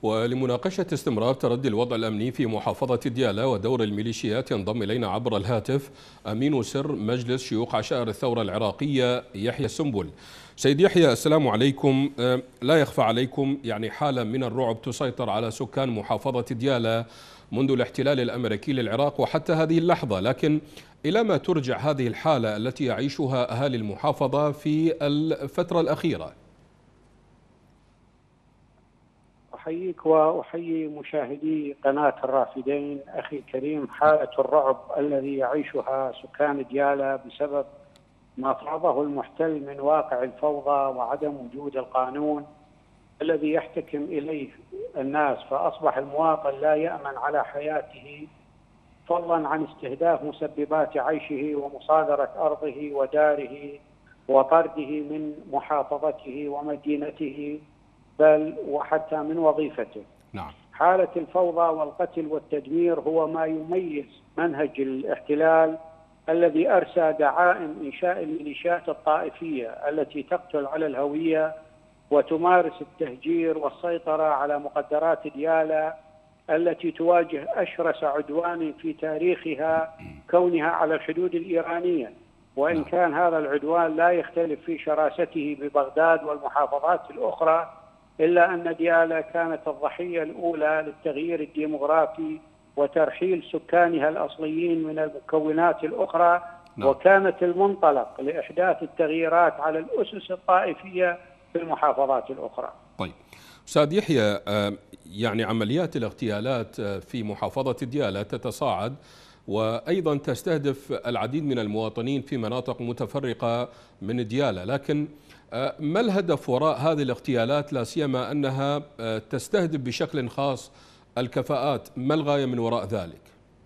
ولمناقشة استمرار تردي الوضع الأمني في محافظة ديالى ودور الميليشيات ينضم إلينا عبر الهاتف أمين سر مجلس شيوخ عشائر الثورة العراقية يحيى السنبل. سيد يحيى، السلام عليكم. لا يخفى عليكم حالة من الرعب تسيطر على سكان محافظة ديالى منذ الاحتلال الأمريكي للعراق وحتى هذه اللحظة، لكن إلى ما ترجع هذه الحالة التي يعيشها أهالي المحافظة في الفترة الأخيرة؟ أحييك وأحيي مشاهدي قناة الرافدين. أخي الكريم، حالة الرعب الذي يعيشها سكان ديالى بسبب ما فرضه المحتل من واقع الفوضى وعدم وجود القانون الذي يحتكم إليه الناس، فأصبح المواطن لا يأمن على حياته، فضلا عن استهداف مسببات عيشه ومصادرة أرضه وداره وطرده من محافظته ومدينته بل وحتى من وظيفته. نعم. حالة الفوضى والقتل والتدمير هو ما يميز منهج الاحتلال الذي أرسى دعائم إنشاء الميليشيات الطائفية التي تقتل على الهوية وتمارس التهجير والسيطرة على مقدرات ديالى التي تواجه أشرس عدوان في تاريخها كونها على الحدود الإيرانية، وإن كان هذا العدوان لا يختلف في شراسته ببغداد والمحافظات الأخرى، إلا أن ديالى كانت الضحية الأولى للتغيير الديمغرافي وترحيل سكانها الأصليين من المكونات الأخرى. وكانت المنطلق لإحداث التغييرات على الأسس الطائفية في المحافظات الأخرى. طيب أستاذ يحيى، عمليات الاغتيالات في محافظة ديالى تتصاعد وأيضا تستهدف العديد من المواطنين في مناطق متفرقة من ديالى، لكن ما الهدف وراء هذه الاغتيالات، لا سيما أنها تستهدف بشكل خاص الكفاءات؟ ما الغاية من وراء ذلك؟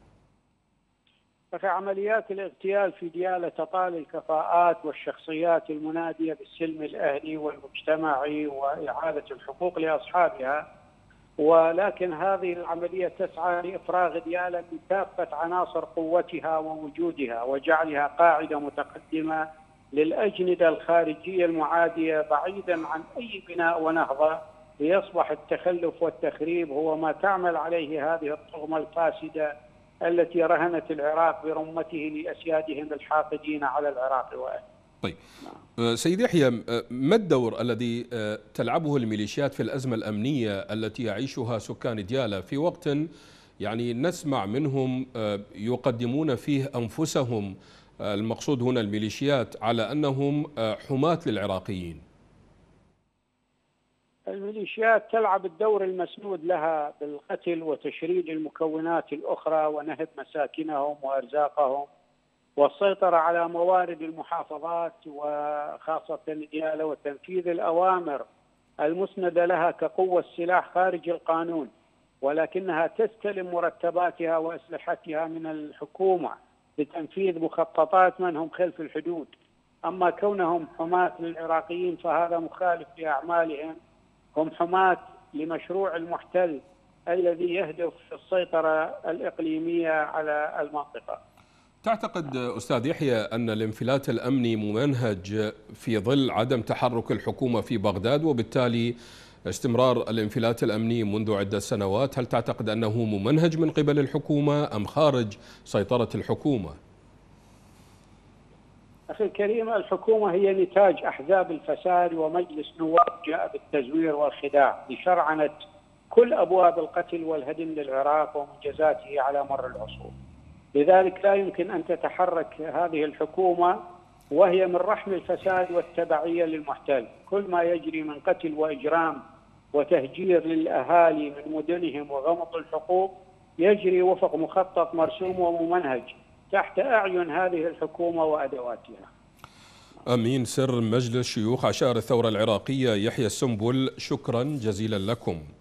ففي عمليات الاغتيال في ديالى تطال الكفاءات والشخصيات المنادية بالسلم الأهلي والمجتمعي وإعادة الحقوق لأصحابها، ولكن هذه العملية تسعى لإفراغ ديالى من كافة عناصر قوتها ووجودها وجعلها قاعدة متقدمة للأجندة الخارجية المعادية بعيدا عن أي بناء ونهضة، ليصبح التخلف والتخريب هو ما تعمل عليه هذه الطغمة الفاسدة التي رهنت العراق برمته لأسيادهم الحاقدين على العراق وأهله. طيب سيد يحيى، ما الدور الذي تلعبه الميليشيات في الأزمة الأمنية التي يعيشها سكان ديالى في وقت نسمع منهم يقدمون فيه أنفسهم، المقصود هنا الميليشيات، على أنهم حماة للعراقيين؟ الميليشيات تلعب الدور المسنود لها بالقتل وتشريد المكونات الأخرى ونهب مساكنهم وأرزاقهم والسيطرة على موارد المحافظات وخاصة ديالى وتنفيذ الأوامر المسندة لها كقوة السلاح خارج القانون، ولكنها تستلم مرتباتها وأسلحتها من الحكومة لتنفيذ مخططات من هم خلف الحدود. أما كونهم حماة للعراقيين فهذا مخالف لأعمالهم، هم حماة لمشروع المحتل الذي يهدف السيطرة الإقليمية على المنطقة. تعتقد أستاذ يحيى أن الانفلات الأمني ممنهج في ظل عدم تحرك الحكومة في بغداد، وبالتالي استمرار الانفلات الأمني منذ عدة سنوات؟ هل تعتقد أنه ممنهج من قبل الحكومة أم خارج سيطرة الحكومة؟ أخي الكريم، الحكومة هي نتاج أحزاب الفساد ومجلس نواب جاء بالتزوير والخداع لشرعنة كل أبواب القتل والهدم للعراق ومنجزاته على مر العصور. لذلك لا يمكن أن تتحرك هذه الحكومة وهي من رحم الفساد والتبعية للمحتل. كل ما يجري من قتل وإجرام وتهجير للأهالي من مدنهم وغمط الحقوق يجري وفق مخطط مرسوم وممنهج تحت أعين هذه الحكومة وأدواتها. أمين سر مجلس شيوخ عشائر الثورة العراقية يحيى السنبل، شكرا جزيلا لكم.